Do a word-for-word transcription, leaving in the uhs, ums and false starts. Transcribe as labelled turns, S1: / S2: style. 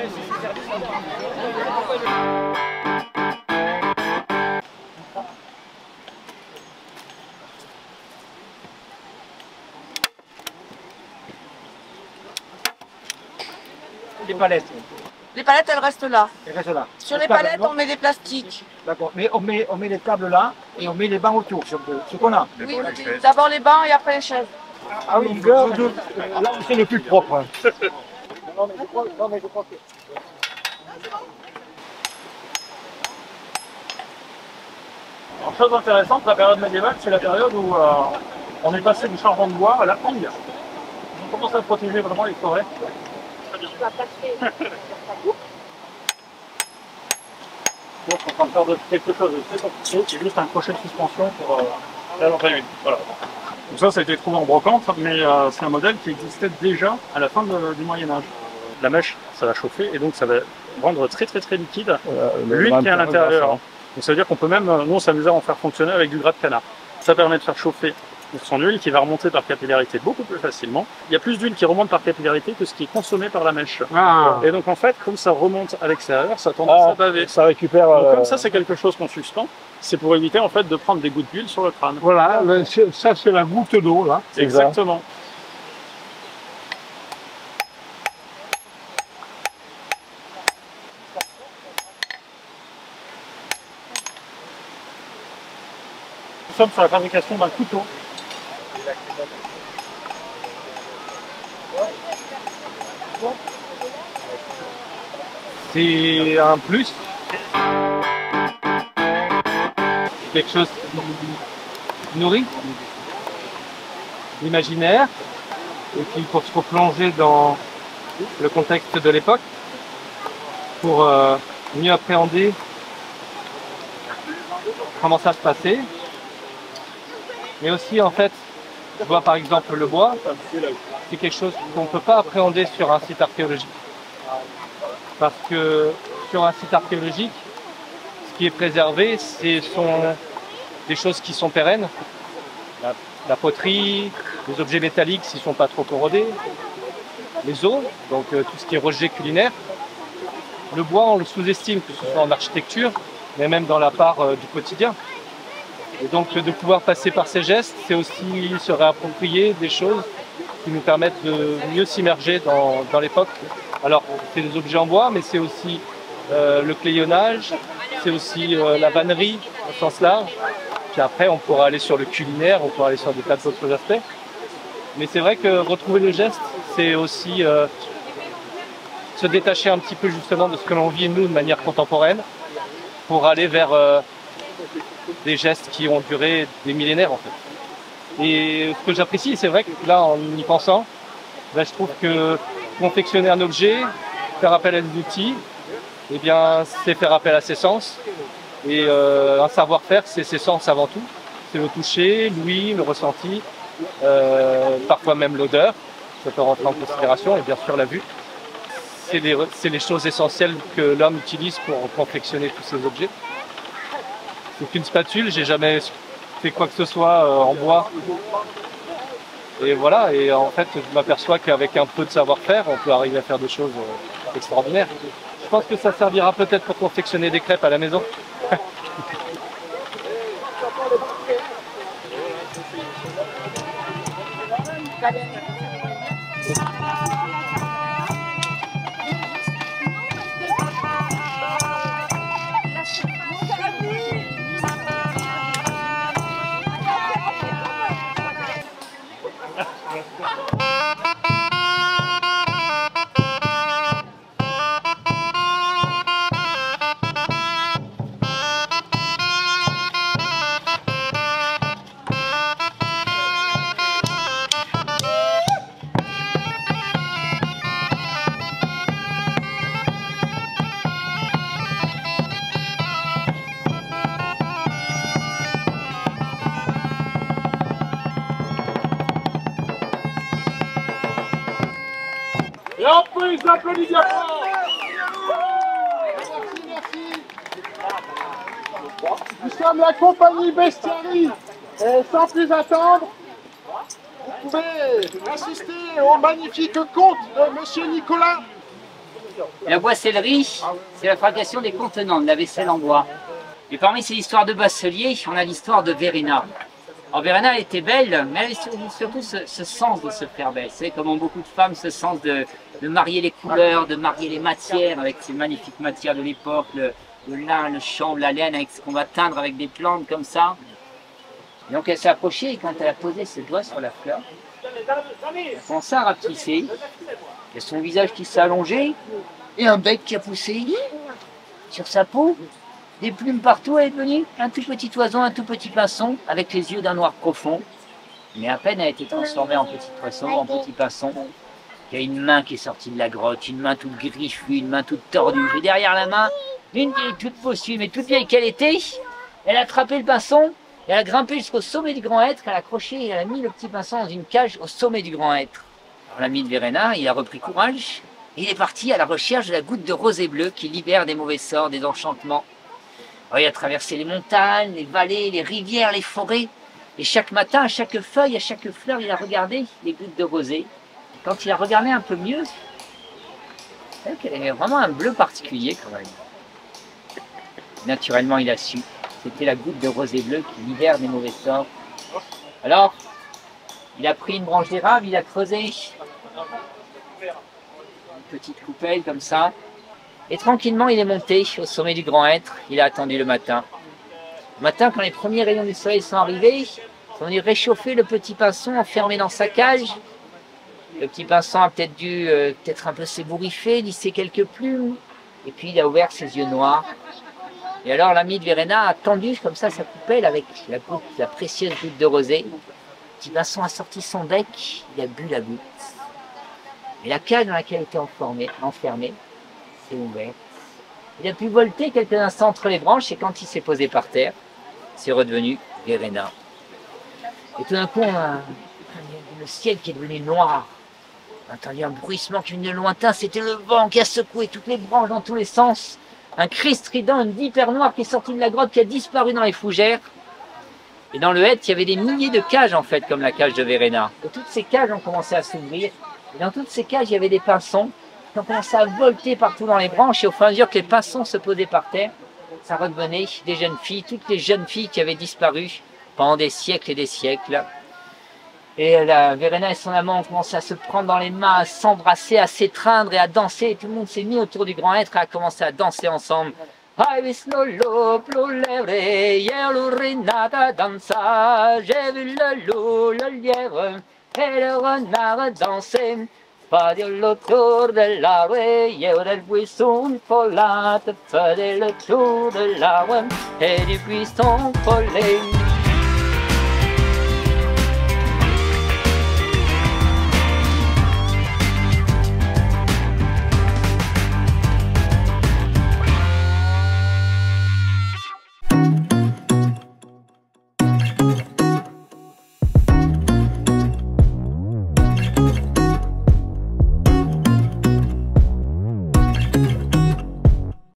S1: Les palettes.
S2: Les palettes, elles restent là.
S1: Elles restent là.
S2: Sur les palettes, on met des plastiques.
S1: D'accord, mais on met, on met les tables là et on met les bancs autour, ce qu'on a.
S2: Oui, d'abord les bancs et après les chaises.
S1: À longueur de... Là, c'est le plus propre. Hein. Non, mais je crois, non, mais je crois que...
S3: Alors, chose intéressante, la période médiévale, c'est la période où euh, on est passé du charbon de bois à la houille. On commence à protéger vraiment les forêts. Donc, on est en train de faire de quelque chose de très compliqué, c'est juste un crochet de suspension pour euh, la lampe à huile. Voilà. Donc ça, ça a été trouvé en brocante, mais euh, c'est un modèle qui existait déjà à la fin de, du Moyen-Âge. La mèche, ça va chauffer et donc ça va rendre très très très liquide l'huile qui est à l'intérieur. Donc ça veut dire qu'on peut même, nous on s'amuser à en faire fonctionner avec du gras de canard. Ça permet de faire chauffer son huile qui va remonter par capillarité beaucoup plus facilement. Il y a plus d'huile qui remonte par capillarité que ce qui est consommé par la mèche. Ah. Et donc en fait, comme ça remonte à l'extérieur, ça tend ah, à baver.
S1: Ça récupère.
S3: Donc,
S1: euh...
S3: comme ça, c'est quelque chose qu'on suspend. C'est pour éviter en fait de prendre des gouttes d'huile sur le crâne.
S1: Voilà, le, ça c'est la goutte d'eau là.
S3: Exactement. Nous sommes sur la fabrication d'un couteau.
S4: C'est un plus. Quelque chose qui nourrit l'imaginaire et puis pour se replonger dans le contexte de l'époque, pour euh, mieux appréhender comment ça se passait. Mais aussi en fait, je vois par exemple le bois, c'est quelque chose qu'on ne peut pas appréhender sur un site archéologique. Parce que sur un site archéologique, ce qui est préservé, ce sont des choses qui sont pérennes. La, la poterie, les objets métalliques s'ils ne sont pas trop corrodés, les os, donc euh, tout ce qui est rejet culinaire. Le bois, on le sous-estime, que ce soit en architecture, mais même dans la part euh, du quotidien. Et donc de pouvoir passer par ces gestes, c'est aussi se réapproprier des choses qui nous permettent de mieux s'immerger dans, dans l'époque. Alors c'est des objets en bois, mais c'est aussi euh, le clayonnage, c'est aussi euh, la vannerie au sens large. Puis après on pourra aller sur le culinaire, on pourra aller sur des tas d'autres aspects. Mais c'est vrai que retrouver le geste, c'est aussi euh, se détacher un petit peu justement de ce que l'on vit nous de manière contemporaine pour aller vers euh, des gestes qui ont duré des millénaires en fait. Et ce que j'apprécie, c'est vrai que là en y pensant, ben, je trouve que confectionner un objet, faire appel à des outils, eh bien c'est faire appel à ses sens. Et euh, un savoir-faire, c'est ses sens avant tout. C'est le toucher, l'ouïe, le ressenti, euh, parfois même l'odeur, ça peut rentrer en considération, et bien sûr la vue. C'est les, c'est les choses essentielles que l'homme utilise pour confectionner tous ces objets. C'est qu'une spatule, j'ai jamais fait quoi que ce soit euh, en bois. Et voilà, et en fait, je m'aperçois qu'avec un peu de savoir-faire, on peut arriver à faire des choses euh, extraordinaires. Je pense que ça servira peut-être pour confectionner des crêpes à la maison.
S3: Et on peut les applaudir bien fort.
S5: Merci, merci. Nous sommes la compagnie Bestiary. Et sans plus attendre, vous pouvez assister au magnifique conte de Monsieur Nicolas.
S6: La boissellerie, c'est la fabrication des contenants, de la vaisselle en bois. Et parmi ces histoires de bachelier, on a l'histoire de Verena. Alors Verena, elle était belle, mais elle avait surtout ce, ce sens de se faire belle. Vous savez comment beaucoup de femmes, ce sens de, de marier les couleurs, de marier les matières avec ces magnifiques matières de l'époque, le, le lin, le chanvre, la laine, avec ce qu'on va teindre avec des plantes comme ça. Et donc elle s'est approchée et quand elle a posé ses doigts sur la fleur, elle a commencé à rapetisser. Il y a son visage qui s'est allongé et un bec qui a poussé sur sa peau. Des plumes partout, elle est devenue un tout petit oiseau, un tout petit pinson, avec les yeux d'un noir profond. Mais à peine elle a été transformée en petit oiseau, en petit pinson, il y a une main qui est sortie de la grotte, une main toute griffue, une main toute tordue. Et derrière la main, une qui est toute possue, mais toute vieille qu'elle était, elle a attrapé le pinson, et elle a grimpé jusqu'au sommet du grand hêtre, elle a accroché et elle a mis le petit pinson dans une cage au sommet du grand hêtre. Alors l'ami de Verena, il a repris courage, et il est parti à la recherche de la goutte de rosée bleue qui libère des mauvais sorts, des enchantements. Alors, il a traversé les montagnes, les vallées, les rivières, les forêts. Et chaque matin, à chaque feuille, à chaque fleur, il a regardé les gouttes de rosée. Quand il a regardé un peu mieux, c'est vrai qu'elle avait vraiment un bleu particulier quand même. Naturellement, il a su. C'était la goutte de rosée bleue qui libère des mauvais sorts. Alors, il a pris une branche d'érable, il a creusé une petite coupelle comme ça. Et tranquillement, il est monté au sommet du grand hêtre. Il a attendu le matin. Le matin, quand les premiers rayons du soleil sont arrivés, ils sont venus réchauffer le petit pinson enfermé dans sa cage. Le petit pinson a peut-être dû euh, peut-être un peu s'ébouriffer, lisser quelques plumes. Et puis, il a ouvert ses yeux noirs. Et alors, l'ami de Verena a tendu comme ça sa coupelle avec la, goutte, la précieuse goutte de rosée. Le petit pinson a sorti son bec. Il a bu la goutte. Et la cage dans laquelle il était enfermé, enfermé ouvert. Il a pu volter quelques instants entre les branches et quand il s'est posé par terre, c'est redevenu Verena. Et tout d'un coup, on a le ciel qui est devenu noir. On a entendu un bruissement qui venait de lointain, c'était le vent qui a secoué toutes les branches dans tous les sens. Un cri strident, une vipère noire qui est sortie de la grotte, qui a disparu dans les fougères. Et dans le hêtre, il y avait des milliers de cages en fait, comme la cage de Verena. Et toutes ces cages ont commencé à s'ouvrir. Et dans toutes ces cages, il y avait des pinsons. On commençait à volter partout dans les branches et au fur et à mesure que les pinsons se posaient par terre, ça redevenait des jeunes filles, toutes les jeunes filles qui avaient disparu pendant des siècles et des siècles. Et la Verena et son amant ont commencé à se prendre dans les mains, à s'embrasser, à s'étreindre et à danser. Et tout le monde s'est mis autour du grand hêtre et a commencé à danser ensemble. J'ai vu le loup, le lièvre et le renard danser. Pas de l'autour de l'arbre, et del buisson folâtre, faisait le tour de l'arbre et du buisson follet.